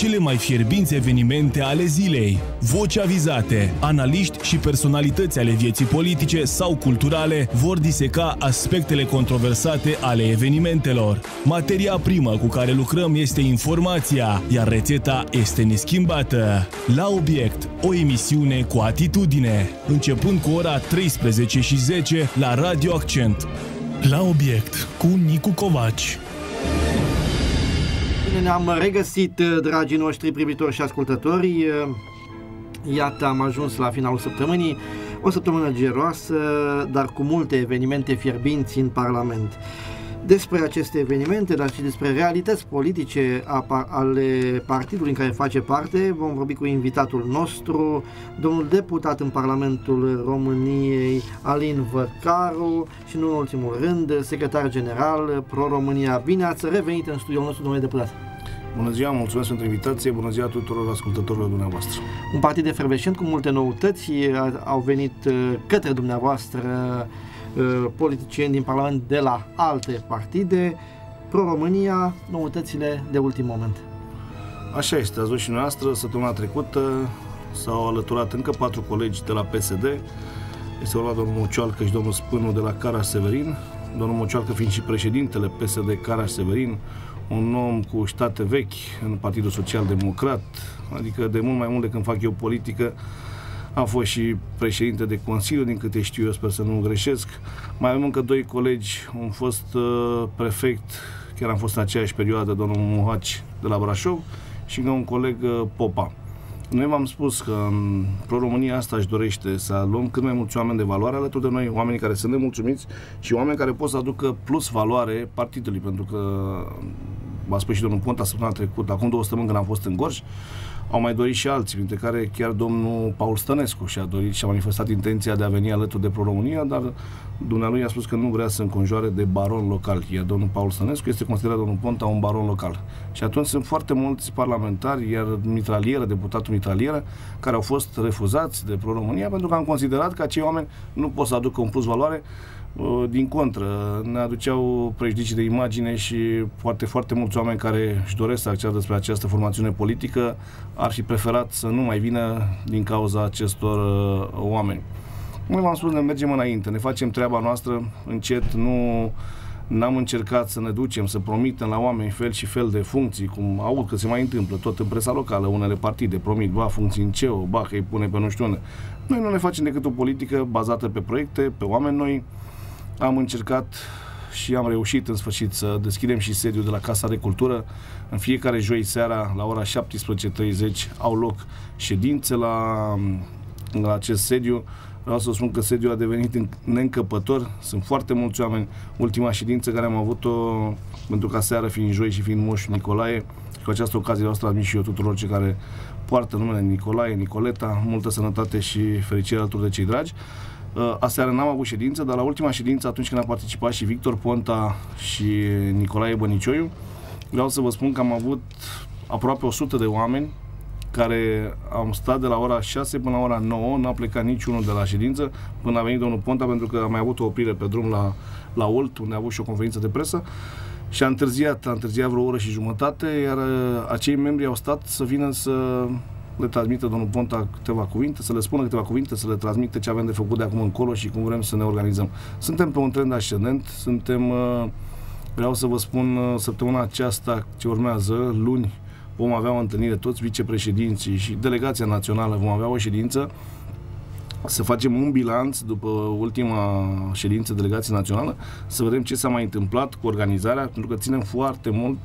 cele mai fierbinți evenimente ale zilei. Voci avizate, analiști și personalități ale vieții politice sau culturale vor diseca aspectele controversate ale evenimentelor. Materia primă cu care lucrăm este informația, iar rețeta este neschimbată. La Obiect, o emisiune cu atitudine, începând cu ora 13:10 la Radio Accent. La Obiect, cu Nicu Covaci. Bine, ne-am regăsit, dragii noștri privitori și ascultători. Iată, am ajuns la finalul săptămânii. O săptămână geroasă, dar cu multe evenimente fierbinți în Parlament. Despre aceste evenimente, dar și despre realități politice ale partidului în care face parte, vom vorbi cu invitatul nostru, domnul deputat în Parlamentul României, Alin Văcaru, și nu în ultimul rând, secretar general Pro-România. Bine ați revenit în studioul nostru, domnule deputat! Bună ziua, mulțumesc pentru invitație, bună ziua tuturor ascultătorilor dumneavoastră. Un partid efervescent cu multe noutăți au venit către dumneavoastră politicieni din Parlament de la alte partide. Pro-România, noutățile de ultim moment. Așa este, ați văzut și noastră, săptămâna trecută s-au alăturat încă 4 colegi de la PSD. Este vorba de domnul Mucioalcă și domnul Spânu de la Caraș-Severin, domnul Mucioalcă fiind și președintele PSD Caraș-Severin, un om cu state vechi în Partidul Social Democrat, adică de mult mai mult de când fac eu politică. Am fost și președinte de Consiliu, din câte știu eu, sper să nu greșesc. Mai avem încă 2 colegi, un fost prefect, chiar am fost în aceeași perioadă, domnul Muhaci de la Brașov, și încă un coleg, Popa. Noi v-am spus că în Pro-România asta își dorește să luăm cât mai mulți oameni de valoare alături de noi, oameni care sunt nemulțumiți și oameni care pot să aducă plus valoare partidului, pentru că v-a spus și domnul Ponta săptămâna trecută, acum 2 săptămâni când am fost în Gorj, au mai dorit și alții, dintre care chiar domnul Paul Stănescu și-a dorit și a manifestat intenția de a veni alături de Pro-România, dar dumnealui a spus că nu vrea să înconjoare de baron local, iar domnul Paul Stănescu este considerat, domnul Ponta, un baron local. Și atunci sunt foarte mulți parlamentari, iar deputatul Mitralieră, care au fost refuzați de Pro-România pentru că am considerat că acei oameni nu pot să aducă un plus valoare. Din contră, ne aduceau prejudicii de imagine și foarte mulți oameni care își doresc să acceadă despre această formațiune politică ar fi preferat să nu mai vină din cauza acestor oameni. Noi v-am spus, ne mergem înainte, ne facem treaba noastră încet, n-am încercat să ne ducem, să promitem la oameni fel și fel de funcții, cum aud că se mai întâmplă tot în presa locală, unele partide promit, funcții în CEO, că îi pune pe nu știu unde. Noi nu ne facem decât o politică bazată pe proiecte, pe oameni noi. Am încercat și am reușit în sfârșit să deschidem și sediul de la Casa de Cultură. În fiecare joi seara, la ora 17:30, au loc ședințe la acest sediu. Vreau să spun că sediul a devenit neîncăpător. Sunt foarte mulți oameni. Ultima ședință care am avut-o, pentru ca seara fiind joi și fiind Moș Nicolae, cu această ocazie vreau să transmit și eu tuturor cei care poartă numele Nicolae, Nicoleta, multă sănătate și fericire alături de cei dragi. Aseară n-am avut ședință, dar la ultima ședință, atunci când a participat și Victor Ponta și Nicolae Bănicioiu, vreau să vă spun că am avut aproape 100 de oameni care am stat de la ora 6 până la ora 9, n-a plecat niciunul de la ședință până a venit domnul Ponta, pentru că a mai avut o oprire pe drum la Olt, unde a avut și o conferință de presă și a întârziat vreo oră și jumătate, iar acei membri au stat să vină să le transmită domnul Ponta câteva cuvinte, să le spună câteva cuvinte, să le transmită ce avem de făcut de acum încolo și cum vrem să ne organizăm. Suntem pe un trend ascendent, vreau să vă spun, săptămâna aceasta ce urmează, luni, vom avea o întâlnire, toți vicepreședinții și delegația națională vom avea o ședință, să facem un bilanț după ultima ședință delegației națională, să vedem ce s-a mai întâmplat cu organizarea, pentru că ținem foarte mult,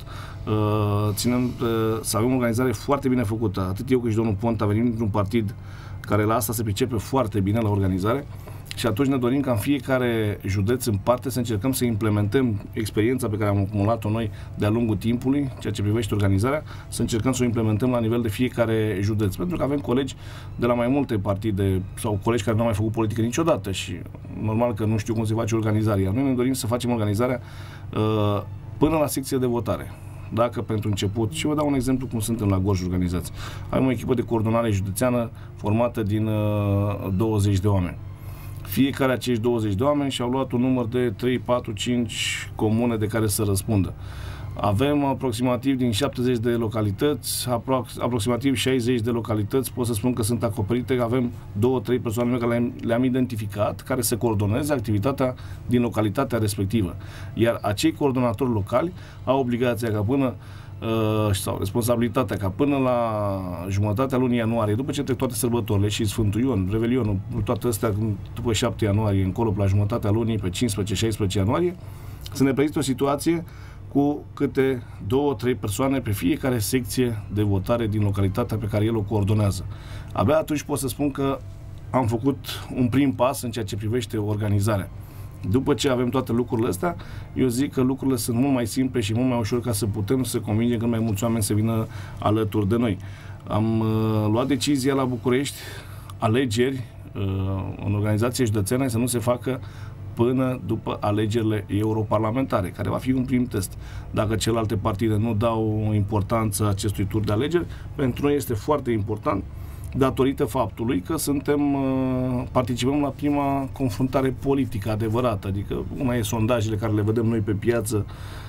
să avem o organizare foarte bine făcută. Atât eu cât și domnul Ponta venim dintr-un partid care la asta se pricepe foarte bine, la organizare, și atunci ne dorim ca în fiecare județ în parte să încercăm să implementăm experiența pe care am acumulat-o noi de-a lungul timpului, ceea ce privește organizarea, să încercăm să o implementăm la nivel de fiecare județ. Pentru că avem colegi de la mai multe partide sau colegi care nu au mai făcut politică niciodată și normal că nu știu cum se face organizarea. Noi ne dorim să facem organizarea până la secție de votare. Dacă pentru început, și vă dau un exemplu cum suntem la Gorj organizați. Avem o echipă de coordonare județeană formată din 20 de oameni. Fiecare acești 20 de oameni și-au luat un număr de 3, 4, 5 comune de care să răspundă. Avem aproximativ din 70 de localități, aproximativ 60 de localități, pot să spun că sunt acoperite, avem 2-3 persoane care le-am identificat, care se coordoneze activitatea din localitatea respectivă. Iar acei coordonatori locali au obligația ca până sau responsabilitatea ca până la jumătatea lunii ianuarie, după ce trec toate sărbătorile și Sfântul Ion, Revelionul, toate astea, după 7 ianuarie încolo, la jumătatea lunii, pe 15-16 ianuarie, să ne prezinte o situație cu câte 2-3 persoane pe fiecare secție de votare din localitatea pe care el o coordonează. Abia atunci pot să spun că am făcut un prim pas în ceea ce privește organizarea. După ce avem toate lucrurile astea, eu zic că lucrurile sunt mult mai simple și mult mai ușor ca să putem să convingem cât mai mulți oameni să vină alături de noi. Am luat decizia la București, alegeri în organizație județeană să nu se facă până după alegerile europarlamentare, care va fi un prim test. Dacă celelalte partide nu dau importanță acestui tur de alegeri, pentru noi este foarte important, datorită faptului că participăm la prima confruntare politică adevărată, adică una e sondajele care le vedem noi pe piață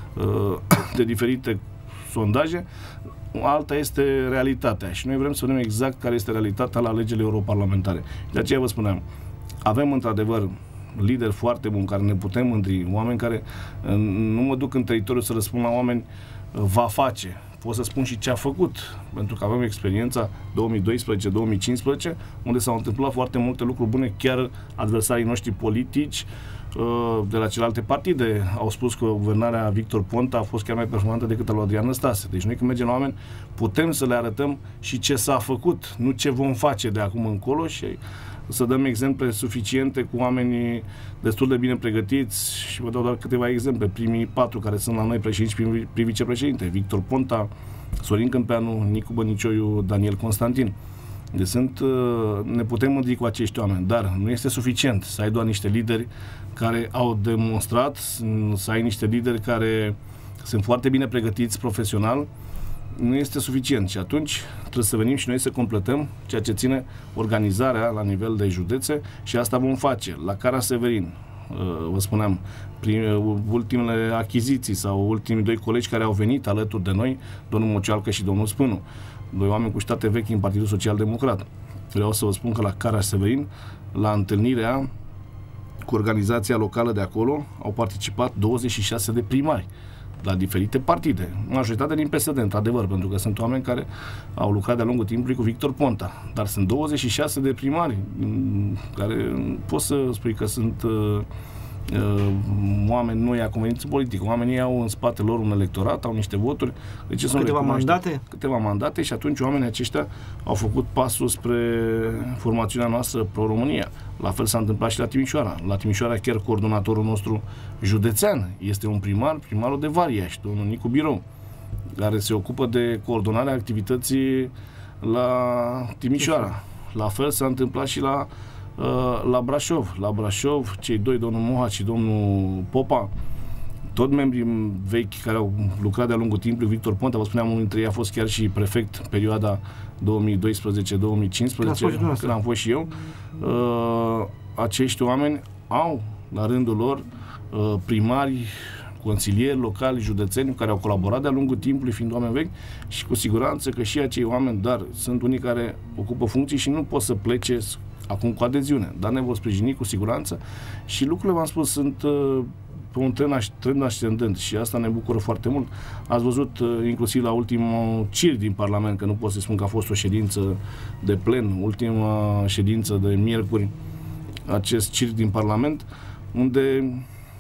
de diferite sondaje, alta este realitatea și noi vrem să vedem exact care este realitatea la alegerile europarlamentare. De aceea vă spuneam, avem într-adevăr lideri foarte buni care ne putem mândri, oameni care nu mă duc în teritoriu să răspund la oameni va face. Pot să spun și ce a făcut, pentru că avem experiența 2012-2015, unde s-au întâmplat foarte multe lucruri bune, chiar adversarii noștri politici de la celelalte partide au spus că guvernarea Victor Ponta a fost chiar mai performantă decât a lui Adrian Năstase. Deci noi când mergem la oameni putem să le arătăm și ce s-a făcut, nu ce vom face de acum încolo și să dăm exemple suficiente cu oamenii destul de bine pregătiți și vă dau doar câteva exemple. Primii 4 care sunt la noi președinți, primii vicepreședinte, Victor Ponta, Sorin Câmpeanu, Nicu Bănicioiu, Daniel Constantin. Deci ne putem mândri cu acești oameni, dar nu este suficient să ai doar niște lideri care au demonstrat, să ai niște lideri care sunt foarte bine pregătiți profesional, nu este suficient și atunci trebuie să venim și noi să completăm ceea ce ține organizarea la nivel de județe și asta vom face. La Cara Severin, vă spuneam, ultimele achiziții sau ultimii 2 colegi care au venit alături de noi, domnul Mocioalcă și domnul Spânu, 2 oameni cu state vechi în Partidul Social Democrat. Vreau să vă spun că la Cara Severin, la întâlnirea cu organizația locală de acolo, au participat 26 de primari la diferite partide, majoritatea din PSD, într-adevăr, pentru că sunt oameni care au lucrat de-a lungul timpului cu Victor Ponta, dar sunt 26 de primari care pot să spui că sunt oameni noi a conveniență politică. Oamenii au în spatele lor un electorat, au niște voturi. Deci câteva mandate? Câteva mandate și atunci oamenii aceștia au făcut pasul spre formațiunea noastră Pro-România. La fel s-a întâmplat și la Timișoara. La Timișoara chiar coordonatorul nostru județean este un primarul de Variaș, domnul Nicu Birou, care se ocupă de coordonarea activității la Timișoara. La fel s-a întâmplat și la Brașov. La Brașov, cei 2, domnul Mohac și domnul Popa, tot membrii vechi care au lucrat de-a lungul timpului, Victor Ponta, vă spuneam, unul dintre ei a fost chiar și prefect în perioada 2012-2015, când am fost și eu. Acești oameni au, la rândul lor, primari, consilieri locali, județeni, care au colaborat de-a lungul timpului, fiind oameni vechi, și cu siguranță că și acei oameni, dar sunt unii care ocupă funcții și nu pot să plece acum cu adeziune, dar ne vor sprijini cu siguranță și lucrurile, v-am spus, sunt pe un trend ascendent și asta ne bucură foarte mult. Ați văzut inclusiv la ultimul CIR din Parlament, că nu pot să spun că a fost o ședință de plen, ultima ședință de miercuri, acest CIR din Parlament, unde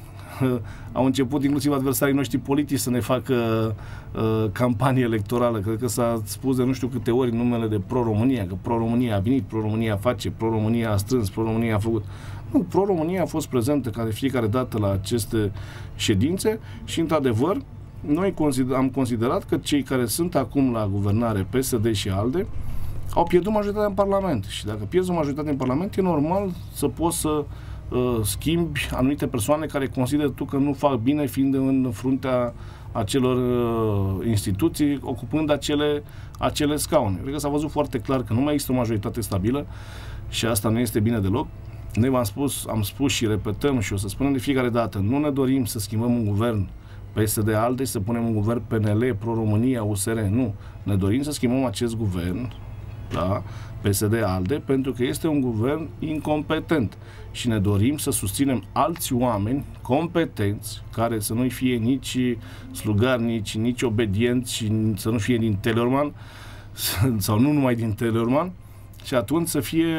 au început inclusiv adversarii noștri politici să ne facă campanie electorală. Cred că s-a spus de nu știu câte ori numele de Pro-România, că Pro-România a venit, Pro-România face, Pro-România a strâns, Pro-România a făcut. Nu, Pro-România a fost prezentă ca de fiecare dată la aceste ședințe și, într-adevăr, noi am considerat că cei care sunt acum la guvernare, PSD și ALDE, au pierdut majoritatea în Parlament. Și dacă pierzi o majoritate în Parlament, e normal să poți să schimbi anumite persoane care consideră tu că nu fac bine, fiind în fruntea acelor instituții, ocupând acele scaune. Cred că s-a văzut foarte clar că nu mai există o majoritate stabilă și asta nu este bine deloc. Noi am spus și repetăm și o să spunem de fiecare dată, nu ne dorim să schimbăm un guvern PSD-ALDE și să punem un guvern PNL, Pro-România, USR. Nu. Ne dorim să schimbăm acest guvern, da, PSD-ALDE, pentru că este un guvern incompetent și ne dorim să susținem alți oameni competenți, care să nu fie nici slugarnici, nici obedienți și să nu fie din Teleorman sau nu numai din Teleorman, și atunci să fie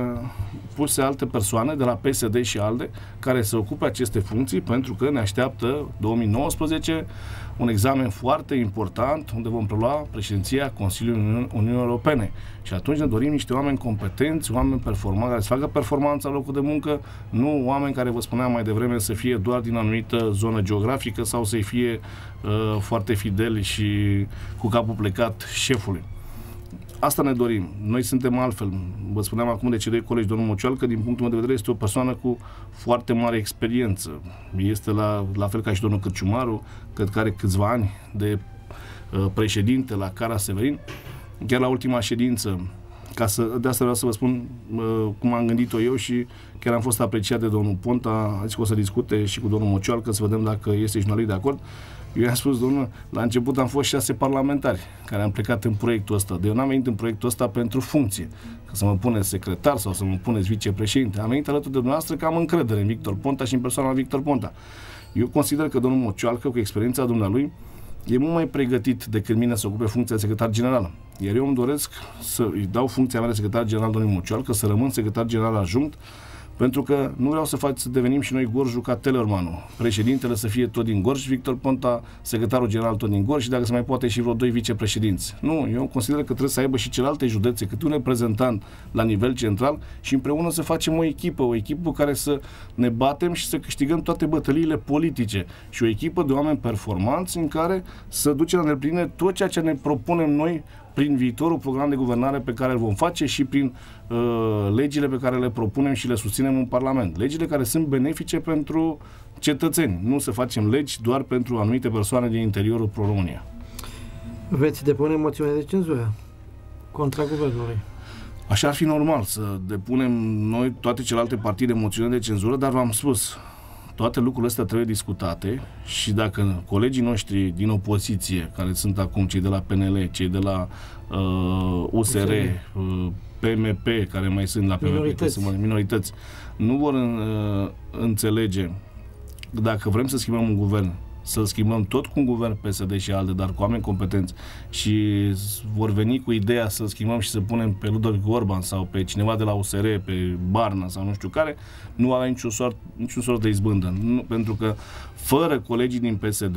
puse alte persoane de la PSD și ALDE care să ocupe aceste funcții, pentru că ne așteaptă 2019 un examen foarte important unde vom prelua președinția Consiliului Uniunii Europene. Și atunci ne dorim niște oameni competenți, oameni performanți, care să facă performanța în locul de muncă, nu oameni care, vă spuneam mai devreme, să fie doar din anumită zonă geografică sau să fie foarte fideli și cu capul plecat șefului. Asta ne dorim. Noi suntem altfel. Vă spuneam acum de cei doi colegi, domnul Mocioalcă, din punctul meu de vedere, este o persoană cu foarte mare experiență. Este la fel ca și domnul Cârciumaru, cred că are câțiva ani de președinte la Cara Severin. Chiar la ultima ședință, de asta vreau să vă spun cum am gândit-o eu și chiar am fost apreciat de domnul Ponta, a zis că o să discute și cu domnul Mocioalcă, să vedem dacă este și noi de acord. Eu i-am spus, domnule, la început am fost 6 parlamentari care am plecat în proiectul ăsta. De eu n-am venit în proiectul ăsta pentru funcție, că să mă puneți secretar sau să mă puneți vicepreședinte. Am venit alături de dumneavoastră că am încredere în Victor Ponta și în persoana Victor Ponta. Eu consider că domnul Mocioalcă, cu experiența dumnealui, e mult mai pregătit decât mine să ocupe funcția de secretar general. Iar eu îmi doresc să îi dau funcția mea de secretar general domnului Mocioalcă, să rămân secretar general adjunct, pentru că nu vreau să devenim și noi Gorjul ca Teleormanul. Președintele să fie tot din Gorj, Victor Ponta, secretarul general tot din Gorj și dacă se mai poate și vreo 2 vicepreședinți. Nu, eu consider că trebuie să aibă și celelalte județe, câte un reprezentant la nivel central și împreună să facem o echipă care să ne batem și să câștigăm toate bătăliile politice și o echipă de oameni performanți în care să ducem la îndeplinire tot ceea ce ne propunem noi prin viitorul program de guvernare pe care îl vom face și prin legile pe care le propunem și le susținem în Parlament. Legile care sunt benefice pentru cetățeni. Nu să facem legi doar pentru anumite persoane din interiorul Pro-România. Veți depune moțiune de cenzură contra guvernului? Așa ar fi normal să depunem noi toate celelalte partide moțiune de cenzură, dar v-am spus, toate lucrurile astea trebuie discutate și dacă colegii noștri din opoziție, care sunt acum cei de la PNL, cei de la USR, PMP, care mai sunt la PMP, minorități, nu vor înțelege dacă vrem să schimbăm un guvern, să schimbăm tot cu un guvern PSD și ALDE, dar cu oameni competenți și vor veni cu ideea să schimbăm și să punem pe Ludovic Orban sau pe cineva de la USR, pe Barna sau nu știu care, nu avea niciun sort de izbândă. Nu, pentru că fără colegii din PSD,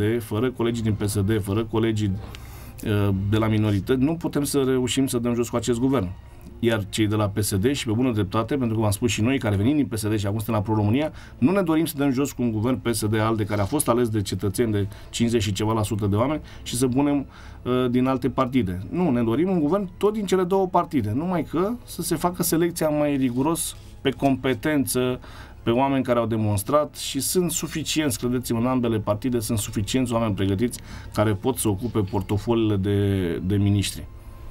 fără colegii de la minorități, nu putem să reușim să dăm jos cu acest guvern. Iar cei de la PSD și pe bună dreptate, pentru că v-am spus și noi care venim din PSD și acum suntem la Pro-România, nu ne dorim să dăm jos cu un guvern PSD-ALDE care a fost ales de cetățeni de 50 și ceva % de oameni și să punem din alte partide. Nu, ne dorim un guvern tot din cele două partide, numai că să se facă selecția mai riguros pe competență, pe oameni care au demonstrat și sunt suficienți, credeți-mă, în ambele partide sunt suficienți oameni pregătiți care pot să ocupe portofoliile de miniștri.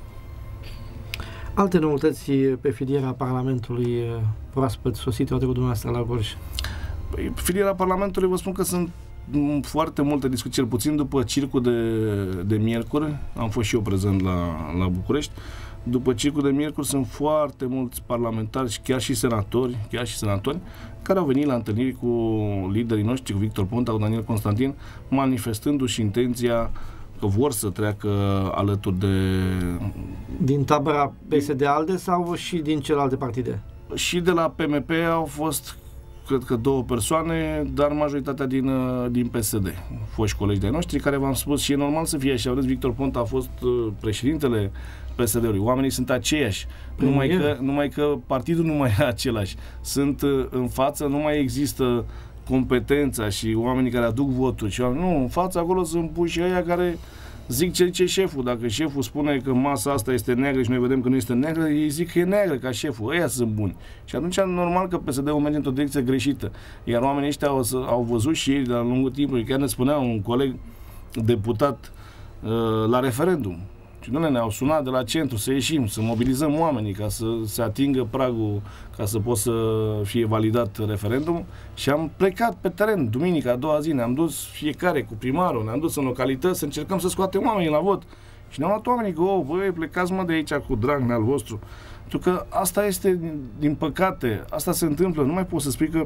Alte noutăți pe filiera Parlamentului proaspăt sosite odată cu dumneavoastră la Gorj? Pe filiera Parlamentului vă spun că sunt foarte multe discuții, cel puțin după circul de miercuri, am fost și eu prezent la București. După circul de miercuri sunt foarte mulți parlamentari și chiar și senatori, care au venit la întâlniri cu liderii noștri, cu Victor Ponta, cu Daniel Constantin, manifestându-și intenția că vor să treacă alături de... Din tabăra PSD-ALDE sau și din celelalte partide? Și de la PMP au fost, cred că 2 persoane, dar majoritatea din PSD. Foști colegi de-ai noștri care v-am spus și e normal să fie așa. Victor Ponta a fost președintele PSD-ului. Oamenii sunt aceiași. Numai că partidul nu mai e același. Sunt în față, nu mai există competența și oamenii care aduc voturi. Și nu, în față acolo sunt puși ăia care zic ce zice șeful. Dacă șeful spune că masa asta este neagră și noi vedem că nu este neagră, ei zic că e neagră ca șeful. Ăia sunt buni. Și atunci normal că PSD-ul merge într-o direcție greșită. Iar oamenii ăștia au văzut și ei de-a lungul timpului. Chiar ne spunea un coleg deputat la referendum. Și ne-au sunat de la centru să ieșim, să mobilizăm oamenii ca să se atingă pragul, ca să poată să fie validat referendumul și am plecat pe teren, duminica, a doua zi, ne-am dus fiecare cu primarul, ne-am dus în localități să încercăm să scoatem oamenii la vot. Și ne-au luat oamenii că, băi, plecați mă de aici cu Dragnea al vostru. Pentru că asta este, din păcate, asta se întâmplă, nu mai poți să spui că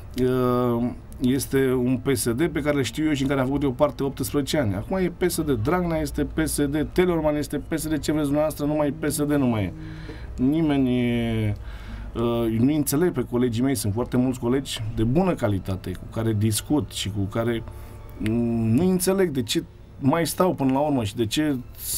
este un PSD pe care le știu eu și în care am făcut eu parte 18 ani. Acum e PSD, Dragnea este PSD, Teleorman este PSD, ce vreți dumneavoastră, nu mai e PSD, nu mai e. Nimeni nu înțeleg pe colegii mei, sunt foarte mulți colegi de bună calitate, cu care discut și cu care nu înțeleg de ce mai stau până la urmă și de ce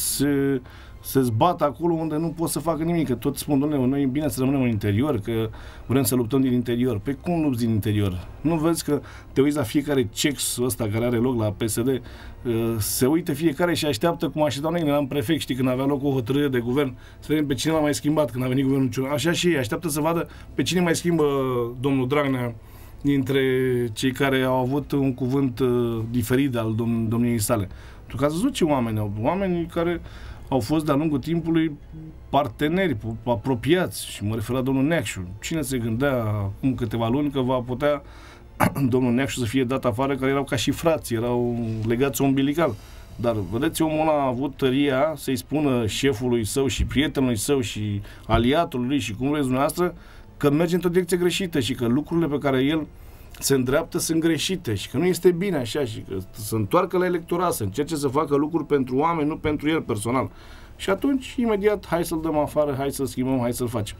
se zbată acolo unde nu pot să facă nimic, că tot spun, dom'le, noi e bine să rămânem în interior, că vrem să luptăm din interior. Pe cum lupți din interior? Nu vezi că te uiți la fiecare cex ăsta care are loc la PSD, se uită fiecare și așteaptă cum așteptau noi, eram prefect, știi, când avea loc o hotărâre de guvern, să vedem pe cine l-a mai schimbat când a venit guvernul Ciucă. Așa și ei, așteaptă să vadă pe cine mai schimbă domnul Dragnea dintre cei care au avut un cuvânt diferit al domniei sale. Tu că ați văzut ce oameni care au fost de-a lungul timpului parteneri apropiați și mă refer la domnul Neacșu. Cine se gândea acum câteva luni că va putea domnul Neacșu să fie dat afară, care erau ca și frați, erau legați umbilical. Dar, vedeți, omul ăla a avut tăria să-i spună șefului său și prietenului său și aliatului lui și cum vreți dumneavoastră că merge într-o direcție greșită și că lucrurile pe care el se îndreaptă sunt greșite și că nu este bine așa și că să întoarcă la electorat, să încerce să facă lucruri pentru oameni, nu pentru el personal. Și atunci, imediat, hai să-l dăm afară, hai să-l schimbăm, hai să-l facem.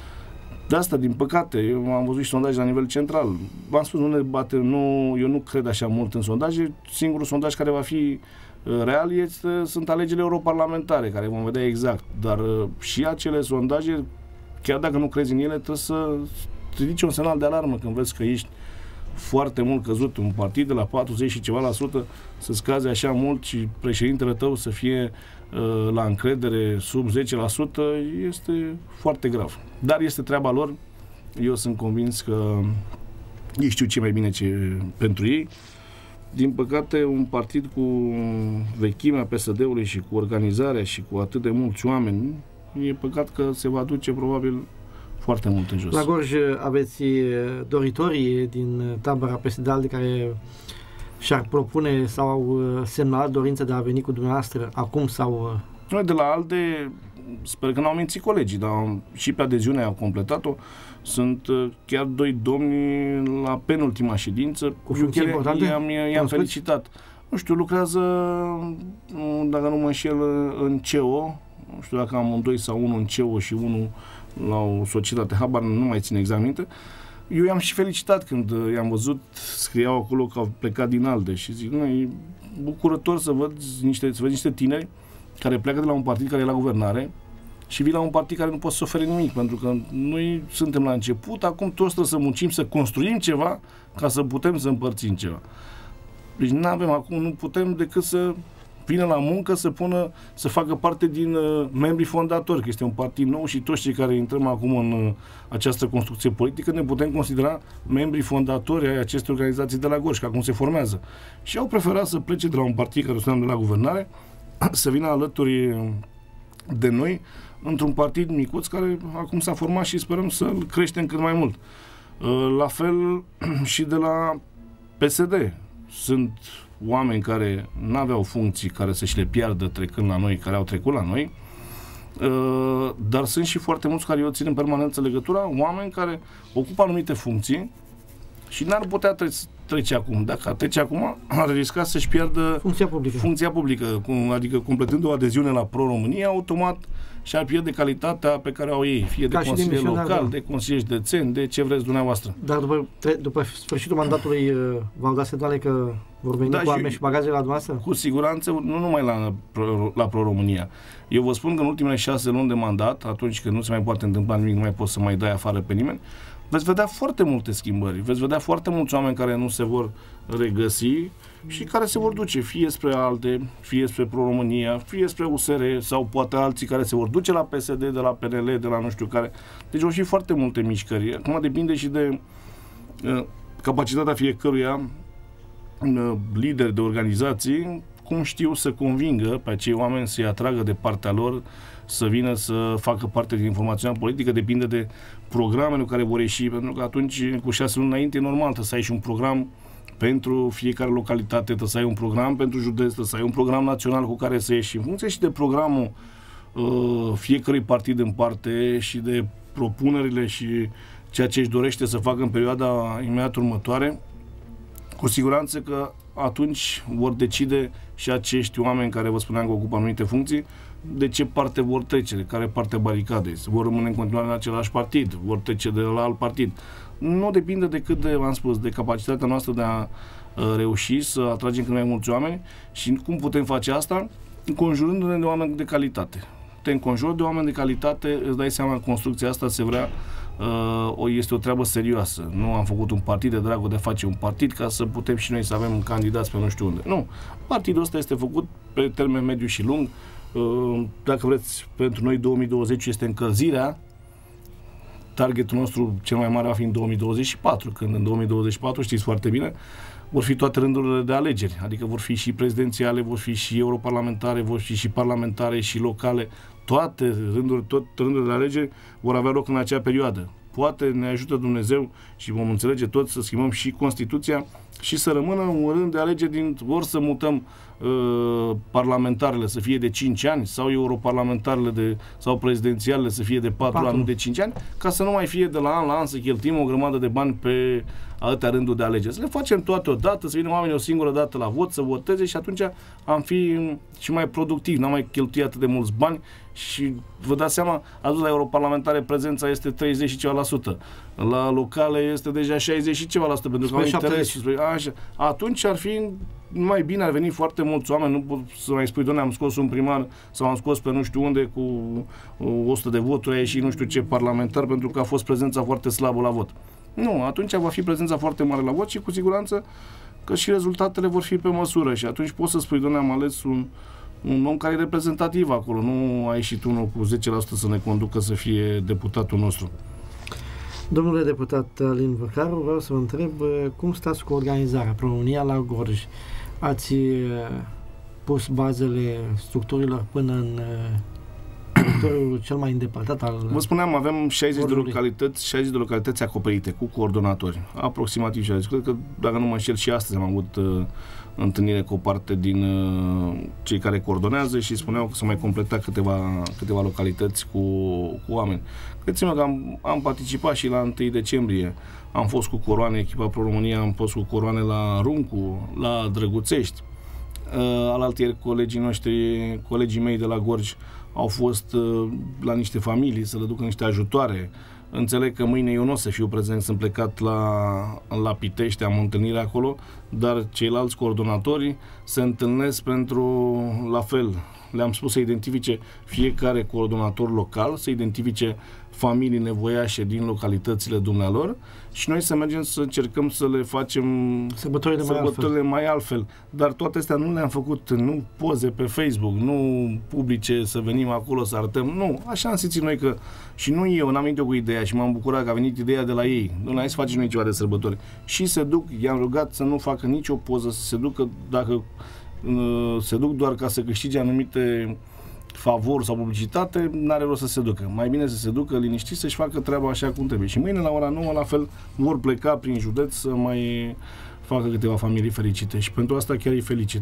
De asta, din păcate, eu am văzut și sondaje la nivel central. V-am spus, nu ne bate, eu nu cred așa mult în sondaje. Singurul sondaj care va fi real sunt alegerile europarlamentare, care vom vedea exact. Dar și acele sondaje, chiar dacă nu crezi în ele, trebuie să ridici un semnal de alarmă când vezi că ești foarte mult căzut, un partid de la 40 și ceva la sută să scaze așa mult și președintele tău să fie la încredere sub 10%, este foarte grav. Dar este treaba lor. Eu sunt convins că ei știu ce mai bine ce pentru ei. Din păcate, un partid cu vechimea PSD-ului și cu organizarea și cu atât de mulți oameni, e păcat că se va duce probabil foarte mult în jos. La Gorj aveți doritorii din tabăra PSD-ALDE care și-ar propune sau au semnalat dorința de a veni cu dumneavoastră acum sau... Noi de la ALDE sper că n-au mințit colegii, dar și pe adeziune au completat-o. Sunt chiar doi domni la penultima ședință. Cu funcții importante? I-am felicitat. Nu știu, lucrează, dacă nu mă înșel, în CEO. Nu știu dacă amândoi sau unul în CEO și unul la o societate, habar nu mai țin exact minte. Eu i-am și felicitat când i-am văzut, scriau acolo că au plecat din ALDE și zic, nu, e bucurător să vezi niște tineri care pleacă de la un partid care e la guvernare și vin la un partid care nu poate să ofere nimic, pentru că noi suntem la început, acum toți trebuie să muncim, să construim ceva ca să putem să împărțim ceva. Deci nu putem decât să vină la muncă, să facă parte din membrii fondatori, că este un partid nou și toți cei care intrăm acum în această construcție politică ne putem considera membrii fondatori ai acestei organizații de la Gorj, că acum se formează. Și au preferat să plece de la un partid care spuneam de la guvernare, să vină alături de noi într-un partid micuț care acum s-a format și sperăm să-l creștem cât mai mult. La fel și de la PSD. Sunt oameni care nu aveau funcții care să-și le piardă trecând la noi, care au trecut la noi, dar sunt și foarte mulți care eu țin în permanență legătura, oameni care ocupă anumite funcții și n-ar putea trece acum. Dacă ar trece acum, ar risca să-și piardă funcția publică, adică completând o adeziune la Pro-România, automat și-ar pierde calitatea pe care au ei, fie de consilier local, de consilier județen, de ce vreți dumneavoastră. Dar după sfârșitul mandatului v-au dat semnale că vor veni cu arme și bagaje la dumneavoastră? Cu siguranță, nu numai la Pro-România. Eu vă spun că în ultimele 6 luni de mandat, atunci când nu se mai poate întâmpla nimic, nu mai poți să mai dai afară pe nimeni, veți vedea foarte multe schimbări, veți vedea foarte mulți oameni care nu se vor regăsi și care se vor duce fie spre ALDE, fie spre Pro-România, fie spre USR sau poate alții care se vor duce la PSD, de la PNL, de la nu știu care. Deci vor fi foarte multe mișcări. Acum depinde și de capacitatea fiecăruia lider de organizații, cum știu să convingă pe acei oameni să-i atragă de partea lor, să vină să facă parte din informațiunea politică, depinde de programele care vor ieși, pentru că atunci, cu 6 luni înainte, e normal, trebuie să ai și un program pentru fiecare localitate, trebuie să ai un program pentru județ, trebuie să ai un program național cu care să ieși. În funcție și de programul fiecărui partid în parte și de propunerile și ceea ce își dorește să facă în perioada imediat următoare, cu siguranță că atunci vor decide și acești oameni care vă spuneam că ocupă anumite funcții, de ce parte vor trece, de care parte a baricadei. Vor rămâne în continuare în același partid, vor trece de la alt partid. Nu depinde decât de, v-am spus, de capacitatea noastră de a reuși să atragem cât mai mulți oameni și cum putem face asta? Înconjurându-ne de oameni de calitate. Te înconjuri de oameni de calitate, îți dai seama că construcția asta se vrea este o treabă serioasă. Nu am făcut un partid de dragul de a face un partid ca să putem și noi să avem candidați pe nu știu unde. Nu. Partidul ăsta este făcut pe termen mediu și lung. Dacă vreți, pentru noi 2020 este încălzirea. Targetul nostru cel mai mare va fi în 2024, când în 2024, știți foarte bine, vor fi toate rândurile de alegeri, adică vor fi și prezidențiale, vor fi și europarlamentare, vor fi și parlamentare și locale, toate rândurile de alegeri vor avea loc în acea perioadă. Poate ne ajută Dumnezeu și vom înțelege toți să schimbăm și Constituția și să rămână un rând de alegeri ori să mutăm parlamentarele să fie de 5 ani sau europarlamentarele sau prezidențialele să fie de 4 ani, nu de 5 ani, ca să nu mai fie de la an la an să cheltuim o grămadă de bani pe atâtea rânduri de alegeri. Să le facem toate odată, să vină oamenii o singură dată la vot, să voteze și atunci am fi și mai productivi, n-am mai cheltuit atât de mulți bani și vă dați seama, atunci la europarlamentare prezența este 30 și ceva la sută. La locale este deja 60 și ceva la sută, pentru că au interes. Așa. Atunci ar fi mai bine, ar veni foarte mulți oameni, nu pot să mai spui, doamne, am scos un primar sau am scos pe nu știu unde cu 100 de voturi, a ieșit nu știu ce parlamentar pentru că a fost prezența foarte slabă la vot. Nu, atunci va fi prezența foarte mare la vot și cu siguranță că și rezultatele vor fi pe măsură și atunci poți să spui, doamne, am ales un om care e reprezentativ acolo, nu a ieșit unul cu 10% să ne conducă să fie deputatul nostru. Domnule deputat Alin Văcaru, vreau să vă întreb cum stați cu organizarea Pro-România la Gorj. Ați pus bazele structurilor până în teritoriul cel mai îndepărtat al... Vă spuneam, avem 60 de localități acoperite cu coordonatori, aproximativ 60. Cred că, dacă nu mă înșel, și astăzi am avut întâlnire cu o parte din cei care coordonează și spuneau că s-au mai completat câteva localități cu oameni. Credeți-mă că am participat și la 1 decembrie. Am fost cu coroane, echipa Pro-România, am fost cu coroane la Runcu, la Drăguțești. Alaltieri colegii mei de la Gorj au fost la niște familii să le ducă niște ajutoare. Înțeleg că mâine eu nu o să fiu prezent, sunt plecat la Pitești, am o întâlnire acolo, dar ceilalți coordonatori se întâlnesc pentru, la fel, le-am spus să identifice fiecare coordonator local, să identifice familii nevoiașe din localitățile dumnealor și noi să mergem să încercăm să le facem sărbătorile mai altfel. Dar toate astea nu le-am făcut, nu poze pe Facebook, nu publice să venim acolo să arătăm, nu. Așa am simțit noi că, și nu eu, n-am venit eu cu ideea și m-am bucurat că a venit ideea de la ei. Nu, hai să facem noi ceva de sărbători. Și se duc, i-am rugat să nu facă nicio poză, să se ducă, dacă se duc doar ca să câștige anumite favor sau publicitate, n-are rost să se ducă. Mai bine să se ducă liniștit, să-și facă treaba așa cum trebuie. Și mâine la ora 9, la fel, vor pleca prin județ să mai facă câteva familii fericite. Și pentru asta chiar îi felicit.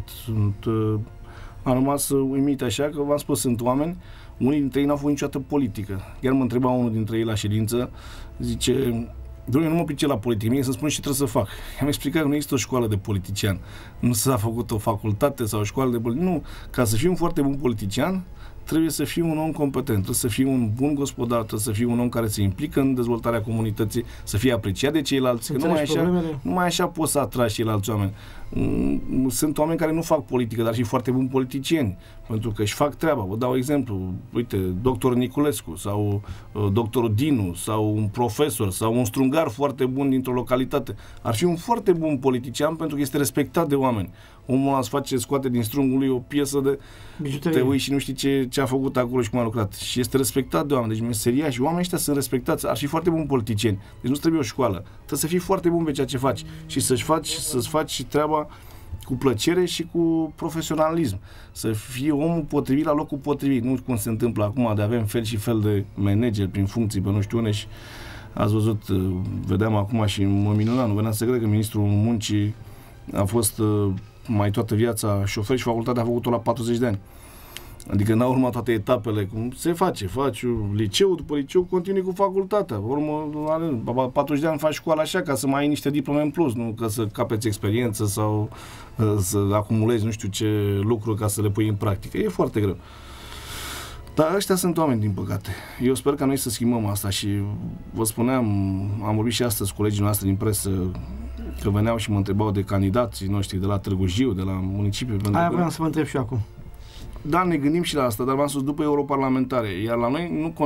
Am rămas uimit așa, că v-am spus, sunt oameni, unii dintre ei n-au făcut niciodată politică. Chiar mă întreba unul dintre ei la ședință, zice, Doamne, nu mă pricep la politică, mie să-mi spun ce trebuie să fac. I-am explicat că nu există o școală de politician. Nu s-a făcut o facultate sau o școală de politician. Nu, ca să fii un foarte bun politician, trebuie să fii un om competent, trebuie să fii un bun gospodar, trebuie să fii un om care se implică în dezvoltarea comunității, să fie apreciat de ceilalți, că numai așa poți să atragi ceilalți oameni. Sunt oameni care nu fac politică, dar și foarte buni politicieni, pentru că își fac treaba. Vă dau exemplu, uite, doctor Niculescu sau doctorul Dinu sau un profesor sau un strungar foarte bun dintr-o localitate. Ar fi un foarte bun politician pentru că este respectat de oameni. Omul ăla îți face, scoate din strungul lui o piesă de bijuterie. Te uiți și nu știi ce a făcut acolo și cum a lucrat. Și este respectat de oameni. Deci meseria și oamenii ăștia sunt respectați. Ar fi foarte buni politicieni. Deci nu trebuie o școală. Trebuie să fii foarte bun pe ceea ce faci și să-ți faci treaba cu plăcere și cu profesionalism. Să fie omul potrivit la locul potrivit. Nu cum se întâmplă acum de avem fel și fel de manageri prin funcții pe nu știu unde și ați văzut, vedeam acum și mă minunam, nu venea să cred că ministrul muncii a fost mai toată viața șofer și facultatea a făcut-o la 40 de ani. Adică n-a urmat toate etapele, cum se face. Faci liceu, după liceu continui cu facultatea. Urmă, 40 de ani faci școala așa, ca să mai ai niște diplome în plus, nu ca să capeți experiență sau să acumulezi nu știu ce lucruri ca să le pui în practică. E foarte greu. Dar ăștia sunt oameni, din păcate. Eu sper ca noi să schimbăm asta și vă spuneam, am vorbit și astăzi cu colegii noastre din presă, că veneau și mă întrebau de candidații noștri de la Târgu Jiu, de la municipiu. Aia vreau să vă întreb și acum. Da, ne gândim și la asta, dar v-am spus după europarlamentare. Iar la noi nu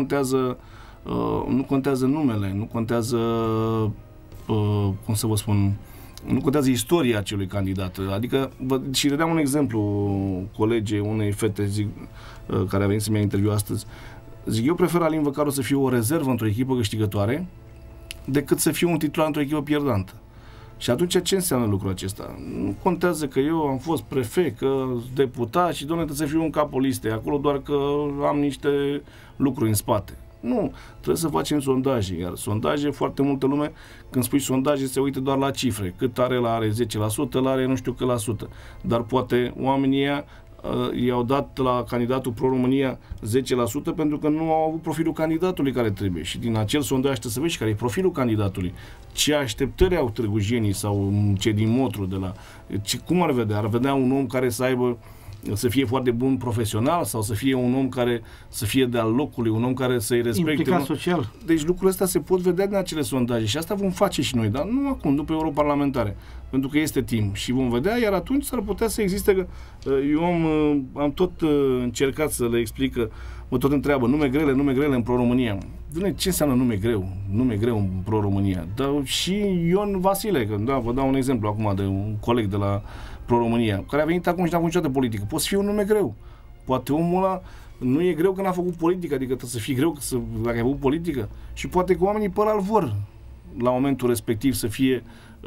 contează numele, nu contează, cum să vă spun, nu contează istoria acelui candidat. Adică, și le dau un exemplu colegei unei fete, zic, care a venit să-mi ia interviu astăzi. Zic, eu prefer Alin Văcaru să fiu o rezervă într-o echipă câștigătoare decât să fiu un titular într-o echipă pierdantă. Și atunci ce înseamnă lucrul acesta? Nu contează că eu am fost prefect, că deputat și, domnule, trebuie să fiu în capul listei, acolo doar că am niște lucruri în spate. Nu, trebuie să facem sondaje, iar sondaje, foarte multă lume, când spui sondaje, se uită doar la cifre. Cât are, la are 10%, la are nu știu cât la sută. Dar poate oamenii ăia i-au dat la candidatul Pro-România 10% pentru că nu au avut profilul candidatului care trebuie. Și din acel sondaj trebuie să vezi care e profilul candidatului. Ce așteptări au târgujenii sau ce din Motru de la... Cum ar vedea? Ar vedea un om care să fie foarte bun profesional sau să fie un om care să fie de-al locului, un om care să-i respecte. Implicat social. Deci lucrurile astea se pot vedea din acele sondaje și asta vom face și noi, dar nu acum, după europarlamentare, pentru că este timp și vom vedea, iar atunci s-ar putea să existe că eu am tot încercat să le explic că mă tot întreabă nume grele în Pro-România. Ce înseamnă nume greu în Pro-România? Dar și Ion Vasile, că da, vă dau un exemplu acum de un coleg de la Pro-România, care a venit acum și n-a făcut niciodată politică. Poți fi un nume greu. Poate omul ăla nu e greu că n-a făcut politică, adică trebuie să fie greu dacă ai făcut politică. Și poate că oamenii pe ăla îl vor la momentul respectiv să fie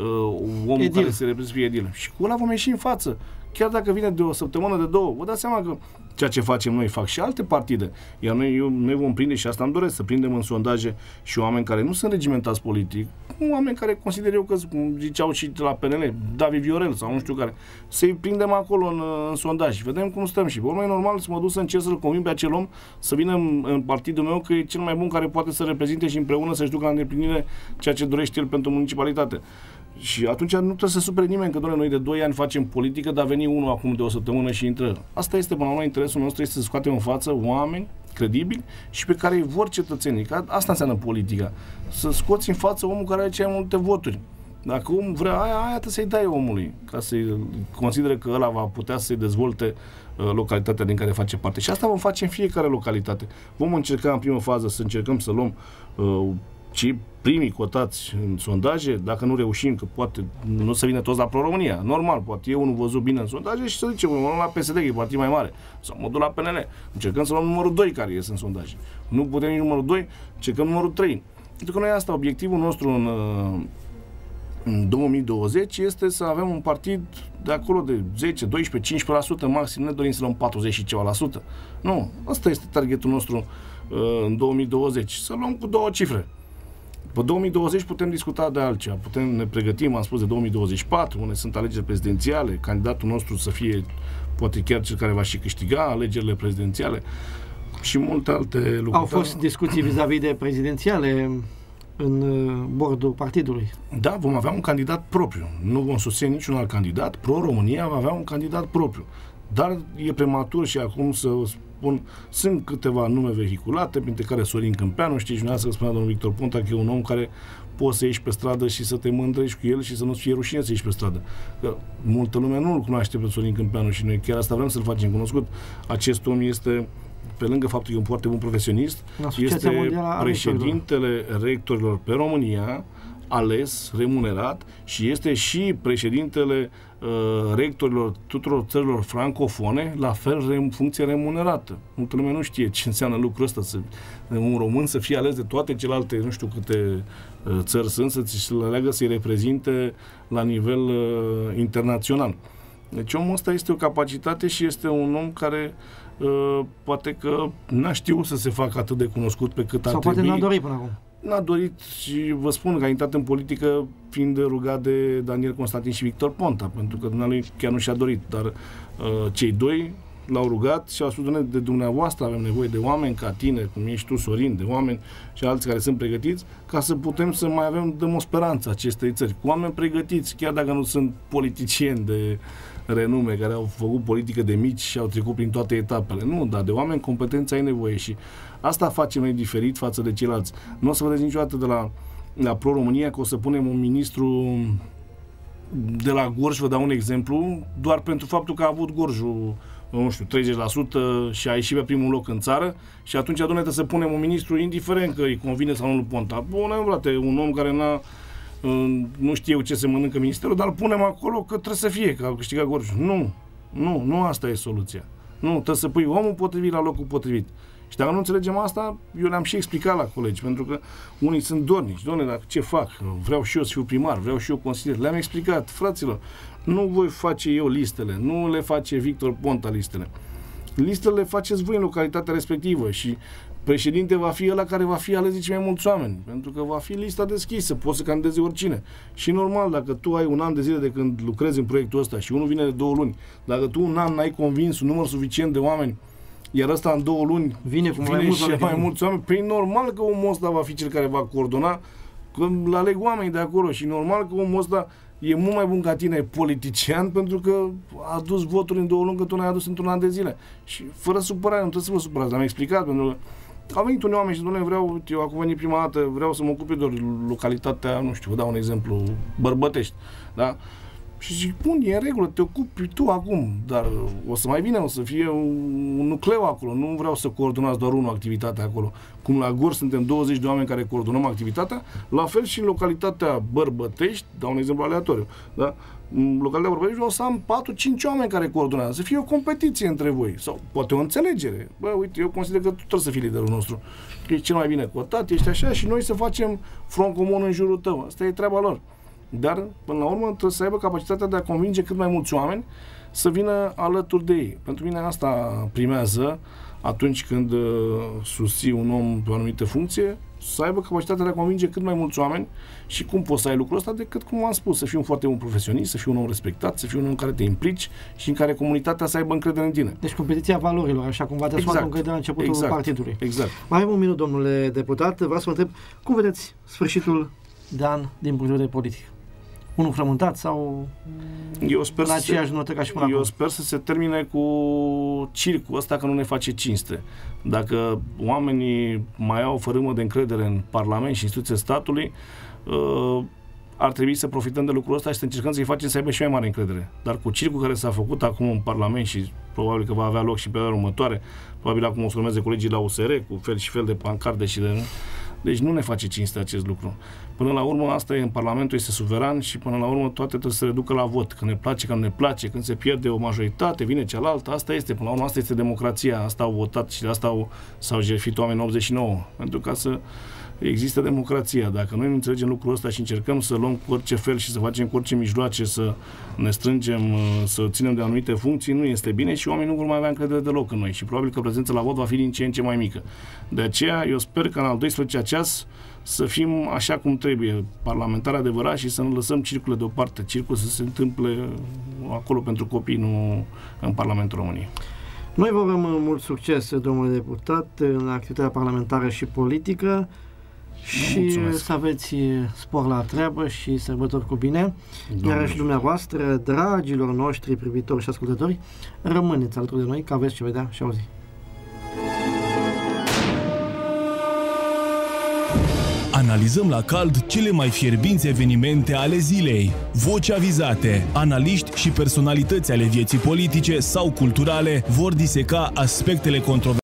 omul care se reprezintă edil. Și cu ăla vom ieși în față. Chiar dacă vine de o săptămână, de două, vă dați seama că ceea ce facem noi fac și alte partide. Iar noi vom prinde, și asta îmi doresc, să prindem în sondaje și oameni care nu sunt regimentați politic, oameni care consider eu că, ziceau și de la PNL, David Viorel sau nu știu care, să-i prindem acolo în sondaj și vedem cum stăm. Și pe urmă e normal să mă duc să încerc să-l convin pe acel om să vină în partidul meu că e cel mai bun care poate să reprezinte și împreună să-și ducă la îndeplinire ceea ce dorește el pentru municipalitate. Și atunci nu trebuie să supere nimeni că, doamne, noi de 2 ani facem politică, dar veni unul acum de o săptămână și intră. Asta este, până la urmă, interesul nostru este să scoatem în față oameni credibili și pe care îi vor cetățenii. Că asta înseamnă politica. Să scoți în față omul care are cele mai multe voturi. Dacă omul vrea aia trebuie să-i dai omului, ca să-i considere că ăla va putea să-i dezvolte localitatea din care face parte. Și asta vom face în fiecare localitate. Vom încerca în primă fază să încercăm să luăm ci primii cotați în sondaje, dacă nu reușim, că poate nu să vină toți la Pro-România, normal, poate eu nu văzut bine în sondaje și să zicem, mă luăm la PSD, că e partid mai mare, sau mă duc la PNL, încercăm să luăm numărul 2 care ies în sondaje. Nu putem nici numărul 2, încercăm numărul 3. Pentru că noi asta, obiectivul nostru în 2020 este să avem un partid de acolo de 10, 12, 15%, maxim, ne dorim să luăm 40 și ceva la sută. Nu, asta este targetul nostru în 2020, să luăm cu 2 cifre. Pe 2020 putem discuta de altceva, ne pregătim, am spus, de 2024, unde sunt alegeri prezidențiale, candidatul nostru să fie poate chiar cel care va și câștiga alegerile prezidențiale și multe alte lucruri. Au fost discuții vis-a-vis de prezidențiale în bordul partidului. Da, vom avea un candidat propriu. Nu vom susține niciun alt candidat. Pro-România va avea un candidat propriu. Dar e prematur și acum să spun, sunt câteva nume vehiculate, printre care Sorin Câmpeanu, știți, dumneavoastră că spunea domnul Victor Ponta că e un om care poți să ieși pe stradă și să te mândrești cu el și să nu-ți fie rușine să ieși pe stradă. Că multă lume nu-l cunoaște pe Sorin Câmpeanu și noi chiar asta vrem să-l facem cunoscut. Acest om este, pe lângă faptul că e un foarte bun profesionist, este președintele rectorilor pe România, ales, remunerat, și este și președintele rectorilor tuturor țărilor francofone, la fel funcție remunerată. Multă lume nu știe ce înseamnă lucrul ăsta, un român să fie ales de toate celelalte, nu știu câte țări sunt, să-ți aleagă să-i reprezinte la nivel internațional. Deci omul ăsta este o capacitate și este un om care poate că n-a știut să se facă atât de cunoscut pe cât ar trebui. Sau poate n-a dorit până acum. N-a dorit și vă spun că a intrat în politică fiind rugat de Daniel Constantin și Victor Ponta, pentru că dumnealui chiar nu și-a dorit, dar cei doi l-au rugat și au spus: de dumneavoastră avem nevoie de oameni ca tine, cum ești tu, Sorin, de oameni și alții care sunt pregătiți, ca să putem să mai dăm o speranță acestei țări. Cu oameni pregătiți, chiar dacă nu sunt politicieni de renume, care au făcut politică de mici și au trecut prin toate etapele. Nu, dar de oameni competenți ai nevoie și asta facem noi diferit față de ceilalți. Nu o să vedeți niciodată de la Pro-România că o să punem un ministru de la Gorj, vă dau un exemplu, doar pentru faptul că a avut Gorjul, nu știu, 30% și a ieșit pe primul loc în țară și atunci trebuie să punem un ministru indiferent că îi convine sau nu lui Ponta. Bună, frate, un om care nu știe ce se mănâncă ministerul, dar îl punem acolo că trebuie să fie, că a câștigat Gorjul. Nu asta e soluția. Nu, trebuie să pui omul potrivit la locul potrivit. Și dacă nu înțelegem asta, eu le-am și explicat la colegi, pentru că unii sunt dornici. Doamne, dar ce fac? Vreau și eu să fiu primar, vreau și eu consilier. Le-am explicat, fraților, nu voi face eu listele, nu le face Victor Ponta listele. Listele le faceți voi în localitatea respectivă și președinte va fi ăla care va fi ales de cei mai mulți oameni, pentru că va fi lista deschisă, poți să candidezi oricine. Și normal, dacă tu ai un an de zile de când lucrezi în proiectul ăsta și unul vine de 2 luni, dacă tu un an n-ai convins un număr suficient de oameni, iar ăsta în 2 luni vine și mai mulți oameni, păi normal că omul ăsta va fi cel care va coordona, că îl aleg oamenii de acolo și normal că omul ăsta e mult mai bun ca tine politician pentru că a adus voturi în 2 luni că tu n-ai adus într-un an de zile. Și fără supărare, nu trebuie să vă supărați, l-am explicat, pentru că au venit unii oameni și dom'le, eu acum venit prima dată, vreau să mă ocup de localitatea, nu știu, vă dau un exemplu, Bărbătești, da? Și zic, bun, e în regulă, te ocupi tu acum, dar o să mai bine, o să fie un nucleu acolo, nu vreau să coordonați doar unul activitatea acolo. Cum la Gorj suntem 20 de oameni care coordonăm activitatea, la fel și în localitatea Bărbătești, dau un exemplu aleatoriu, da? În localitatea Bărbătești o să am 4-5 oameni care coordonează, să fie o competiție între voi, sau poate o înțelegere. Bă, uite, eu consider că tu trebuie să fii liderul nostru, că ești cel mai bine cotat, ești așa și noi să facem front comun în jurul tău, asta e treaba lor. Dar, până la urmă, trebuie să aibă capacitatea de a convinge cât mai mulți oameni să vină alături de ei. Pentru mine asta primează atunci când susții un om pe o anumită funcție, să aibă capacitatea de a convinge cât mai mulți oameni. Și cum poți să ai lucrul ăsta decât, cum am spus, să fii un foarte bun profesionist, să fii un om respectat, să fii un om în care te implici și în care comunitatea să aibă încredere în tine. Deci competiția valorilor, așa cum v-ați asumat încă de la începutul partidului. Exact. Mai avem un minut, domnule deputat. Vreau să vă întreb, cum vedeți sfârșitul de an din punct de vedere politic? Unul frământat sau la aceeași notă ca și până acum? Eu sper să se termine cu circul ăsta, că nu ne face cinste. Dacă oamenii mai au fărâmă de încredere în Parlament și instituțiile statului, ar trebui să profităm de lucrul ăsta și să încercăm să-i facem să aibă și mai mare încredere. Dar cu circul care s-a făcut acum în Parlament și probabil că va avea loc și pe perioada următoare, probabil acum o să urmeze colegii la USR cu fel și fel de pancarde și de... Deci nu ne face cinste acest lucru. Până la urmă, asta e, în Parlamentul este suveran și până la urmă toate trebuie să se reducă la vot. Când ne place, când nu ne place, când se pierde o majoritate, vine cealaltă, asta este, până la urmă, asta este democrația, asta au votat și de asta s-au jertfit oameni în 89. Pentru ca să există democrația. Dacă noi nu înțelegem lucrul ăsta și încercăm să luăm cu orice fel și să facem cu orice mijloace să ne strângem, să ținem de anumite funcții, nu este bine și oamenii nu vor mai avea încredere deloc în noi și probabil că prezența la vot va fi din ce în ce mai mică. De aceea eu sper că în al 12-a ceas să fim așa cum trebuie, parlamentari adevărați și să nu lăsăm circurile deoparte, circul să se întâmple acolo pentru copii, nu în Parlamentul României. Noi vă urăm mult succes, domnule deputat, în activitatea parlamentară și politică. Și mulțumesc. Să aveți spor la treabă și sărbători cu bine. Iar și dumneavoastră, dragilor noștri privitori și ascultători, rămâneți alături de noi, că aveți ce vedea și auzi. Analizăm la cald cele mai fierbinți evenimente ale zilei. Voci avizate, analiști și personalități ale vieții politice sau culturale vor diseca aspectele controversate